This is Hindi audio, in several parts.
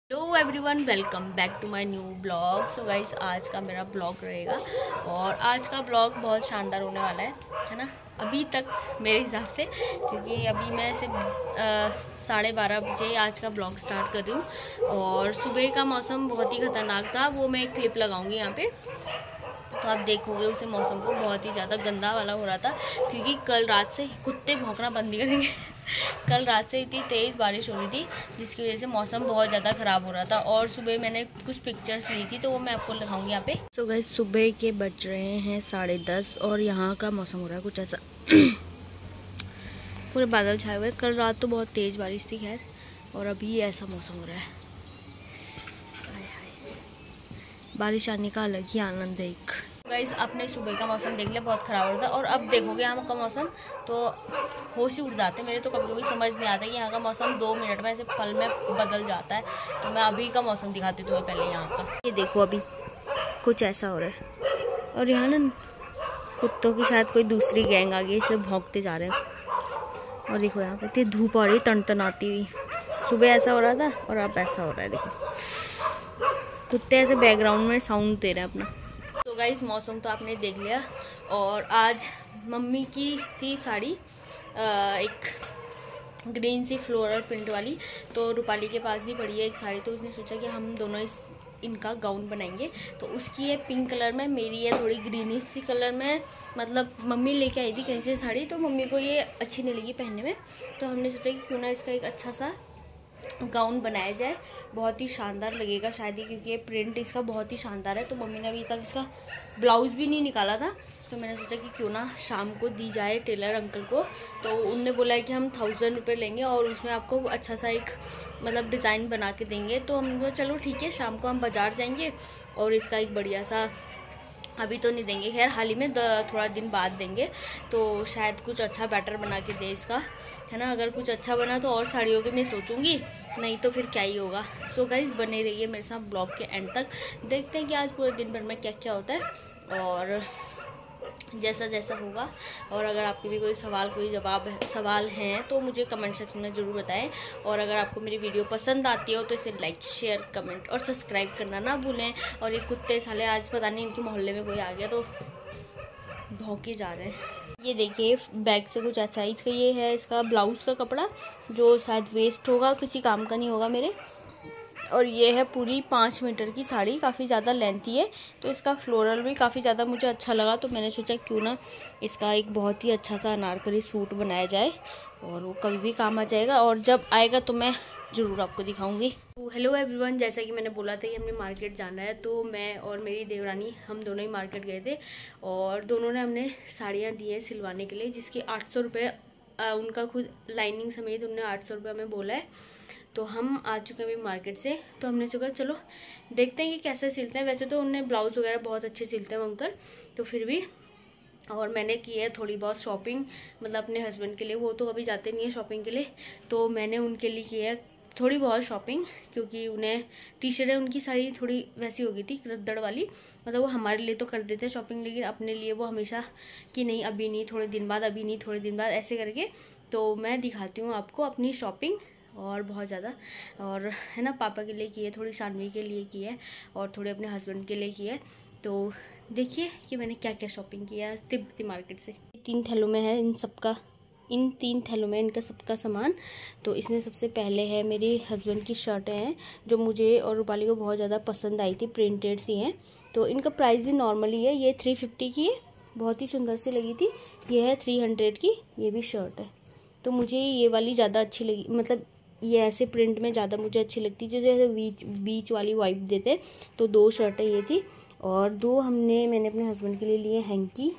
Hello everyone, welcome back to my new blog. So guys, आज का मेरा ब्लॉग रहेगा और आज का ब्लॉग बहुत शानदार होने वाला है ना। अभी तक मेरे हिसाब से, क्योंकि अभी मैं सिर्फ 12:30 बजे आज का ब्लॉग स्टार्ट कर रही हूँ और सुबह का मौसम बहुत ही खतरनाक था। वो मैं एक क्लिप लगाऊंगी यहाँ पे, तो आप देखोगे उसे मौसम को बहुत ही ज़्यादा गंदा वाला हो रहा था, क्योंकि कल रात से कुत्ते भौंकना बंद नहीं करेंगे। कल रात से इतनी तेज़ बारिश हो रही थी जिसकी वजह से मौसम बहुत ज़्यादा ख़राब हो रहा था। और सुबह मैंने कुछ पिक्चर्स ली थी तो वो मैं आपको दिखाऊंगी यहाँ पे। सो गाइस, सुबह के बज रहे हैं 10:30 और यहाँ का मौसम हो रहा है कुछ ऐसा। पूरे बादल छाए हुए। कल रात तो बहुत तेज़ बारिश थी खैर, और अभी ऐसा मौसम हो रहा है। बारिश आने का अलग ही आनंद है एक। गाइस, आपने सुबह का मौसम देख लिया, बहुत ख़राब हो रहा था, और अब देखोगे यहाँ का मौसम तो होश ही उड़ जाते हैं मेरे। तो कभी कभी समझ नहीं आता कि यहाँ का मौसम 2 मिनट में ऐसे पल में बदल जाता है। तो मैं अभी का मौसम दिखाती हूँ तुम्हें पहले यहाँ का। ये देखो, अभी कुछ ऐसा हो रहा है और यहाँ ना कुत्तों की शायद कोई दूसरी गैंग आ गई, इसलिए भौंकते जा रहे हैं। और देखो यहाँ पे इतनी धूप आ रही तड़तड़ाती हुई। सुबह ऐसा हो रहा था और अब ऐसा हो रहा है। देखो कुत्ते ऐसे बैकग्राउंड में साउंड दे रहे हैं अपना। तो गाइस, मौसम तो आपने देख लिया। और आज मम्मी की थी साड़ी एक ग्रीन सी फ्लोरल प्रिंट वाली, तो रूपाली के पास भी पड़ी है एक साड़ी, तो उसने सोचा कि हम दोनों इनका गाउन बनाएंगे। तो उसकी है पिंक कलर में, मेरी है थोड़ी ग्रीनिश सी कलर में। मतलब मम्मी लेके आई थी कहीं से साड़ी, तो मम्मी को ये अच्छी नहीं लगी पहनने में, तो हमने सोचा कि क्यों ना इसका एक अच्छा सा गाउन बनाया जाए। बहुत ही शानदार लगेगा शायद ही, क्योंकि ये प्रिंट इसका बहुत ही शानदार है। तो मम्मी ने अभी तक इसका ब्लाउज भी नहीं निकाला था, तो मैंने सोचा कि क्यों ना शाम को दी जाए टेलर अंकल को। तो उनने बोला है कि हम 1000 रुपये लेंगे और उसमें आपको अच्छा सा एक मतलब डिज़ाइन बना के देंगे। तो हम बोला चलो ठीक है, शाम को हम बाज़ार जाएंगे और इसका एक बढ़िया सा, अभी तो नहीं देंगे खैर, हाल ही में थोड़ा दिन बाद देंगे, तो शायद कुछ अच्छा बैटर बना के दे इसका, है ना। अगर कुछ अच्छा बना तो और साड़ियों के मैं सोचूंगी, नहीं तो फिर क्या ही होगा। सो गाइस, बने रहिए मेरे साथ ब्लॉग के एंड तक। देखते हैं कि आज पूरे दिन भर में क्या क्या होता है और जैसा जैसा होगा। और अगर आपके भी कोई सवाल हैं तो मुझे कमेंट सेक्शन में ज़रूर बताएं। और अगर आपको मेरी वीडियो पसंद आती हो तो इसे लाइक, शेयर, कमेंट और सब्सक्राइब करना ना भूलें। और ये कुत्ते साले आज पता नहीं इनके मोहल्ले में कोई आ गया तो भौंके जा रहे हैं। ये देखिए, बैग से कुछ ऐसा ही। इसका ये है इसका ब्लाउज का कपड़ा, जो शायद वेस्ट होगा, किसी काम का नहीं होगा मेरे। और ये है पूरी 5 मीटर की साड़ी, काफ़ी ज़्यादा लेंथी है, तो इसका फ्लोरल भी काफ़ी ज़्यादा मुझे अच्छा लगा। तो मैंने सोचा क्यों ना इसका एक बहुत ही अच्छा सा अनारकली सूट बनाया जाए, और वो कभी भी काम आ जाएगा। और जब आएगा तो मैं ज़रूर आपको दिखाऊंगी। तो हेलो एवरीवन, जैसा कि मैंने बोला था कि हमने मार्केट जाना है, तो मैं और मेरी देवरानी हम दोनों ही मार्केट गए थे और दोनों ने हमने साड़ियाँ दी है सिलवाने के लिए, जिसकी 800 रुपये उनका खुद लाइनिंग समेत उन्होंने 800 रुपये हमें बोला है। तो हम आ चुके हैं अभी मार्केट से, तो हमने सोचा चलो देखते हैं कि कैसे सिलते हैं। वैसे तो उन्हें ब्लाउज़ वगैरह बहुत अच्छे सिलते हैं अंकल, तो फिर भी। और मैंने की है थोड़ी बहुत शॉपिंग, मतलब अपने हस्बैंड के लिए, वो तो कभी जाते नहीं है शॉपिंग के लिए, तो मैंने उनके लिए की है थोड़ी बहुत शॉपिंग, क्योंकि उन्हें टी शर्ट है उनकी सारी थोड़ी वैसी हो गई थी रद्दड़ वाली। मतलब वो हमारे लिए तो कर देते हैं शॉपिंग, लेकिन अपने लिए वो हमेशा कि नहीं अभी नहीं, थोड़े दिन बाद, अभी नहीं थोड़े दिन बाद, ऐसे करके। तो मैं दिखाती हूँ आपको अपनी शॉपिंग, और बहुत ज़्यादा। और है ना, पापा के लिए की है, थोड़ी सानवी के लिए की है, और थोड़े अपने हस्बैंड के लिए की है। तो देखिए कि मैंने क्या क्या शॉपिंग किया है तिब्बती मार्केट से। 3 थैलों में है इन 3 थैलों में इनका सबका सामान। तो इसमें सबसे पहले है मेरी हस्बैंड की शर्टें हैं, जो मुझे और रूपाली को बहुत ज़्यादा पसंद आई थी, प्रिंटेड सी हैं। तो इनका प्राइस भी नॉर्मली है, ये 350 की है, बहुत ही सुंदर सी लगी थी। ये है 300 की, ये भी शर्ट है। तो मुझे ये वाली ज़्यादा अच्छी लगी, मतलब ये ऐसे प्रिंट में ज़्यादा मुझे अच्छी लगती है, जैसे बीच वाली वाइब देते। तो 2 शर्टें ये थी, और 2 मैंने अपने हस्बैंड के लिए लिए हैंकी,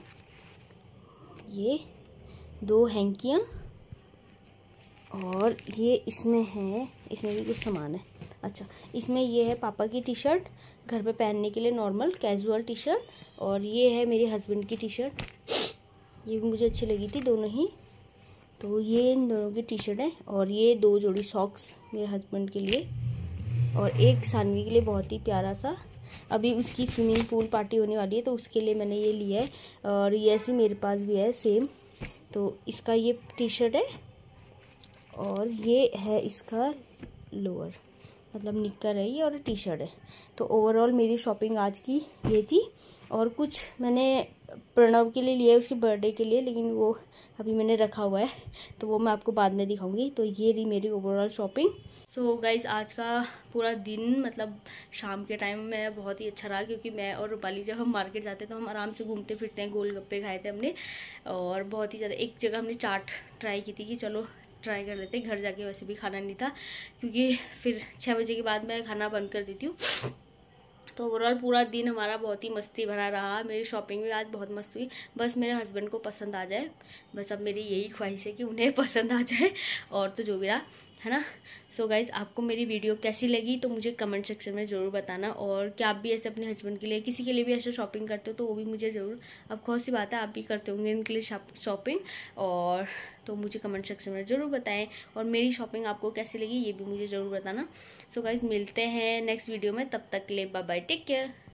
ये 2 हैंकियाँ। और ये इसमें भी कुछ सामान है। अच्छा, इसमें ये है पापा की टी शर्ट, घर पे पहनने के लिए नॉर्मल कैजुअल टी शर्ट। और ये है मेरे हस्बैंड की टी शर्ट, ये भी मुझे अच्छी लगी थी दोनों ही। तो ये इन दोनों की टी शर्ट है। और ये 2 जोड़ी सॉक्स मेरे हस्बैंड के लिए, और एक सानवी के लिए बहुत ही प्यारा सा। अभी उसकी स्विमिंग पूल पार्टी होने वाली है, तो उसके लिए मैंने ये लिया है। और ये ऐसी मेरे पास भी है सेम। तो इसका ये टी शर्ट है और ये है इसका लोअर। मतलब निक्कर है ये और टी शर्ट है। तो ओवरऑल मेरी शॉपिंग आज की ये थी। और कुछ मैंने प्रणव के लिए लिया है उसके बर्थडे के लिए, लेकिन वो अभी मैंने रखा हुआ है तो वो मैं आपको बाद में दिखाऊंगी। तो ये रही मेरी ओवरऑल शॉपिंग। सो गाइज आज का पूरा दिन मतलब शाम के टाइम में बहुत ही अच्छा रहा, क्योंकि मैं और रूपाली जब हम मार्केट जाते हैं तो हम आराम से घूमते फिरते हैं। गोलगप्पे खाए थे हमने और बहुत ही ज़्यादा, एक जगह हमने चाट ट्राई की थी कि चलो ट्राई कर लेते हैं, घर जाके वैसे भी खाना नहीं था क्योंकि फिर 6 बजे के बाद मैं खाना बंद कर देती हूँ। तो ओवरऑल पूरा दिन हमारा बहुत ही मस्ती भरा रहा। मेरी शॉपिंग भी आज बहुत मस्त हुई। बस मेरे हस्बैंड को पसंद आ जाए, बस अब मेरी यही ख्वाहिश है कि उन्हें पसंद आ जाए, और तो जो भी रहा है ना। सो गाइज आपको मेरी वीडियो कैसी लगी तो मुझे कमेंट सेक्शन में ज़रूर बताना, और क्या आप भी ऐसे अपने हस्बैंड के लिए किसी के लिए भी ऐसे शॉपिंग करते हो तो वो भी मुझे ज़रूर, अब बहुत सी बात है आप भी करते होंगे इनके लिए शॉपिंग, और तो मुझे कमेंट सेक्शन में ज़रूर बताएं। और मेरी शॉपिंग आपको कैसी लगी ये भी मुझे ज़रूर बताना। सो गाइज मिलते हैं नेक्स्ट वीडियो में, तब तक के लिए बाय बाय, टेक केयर।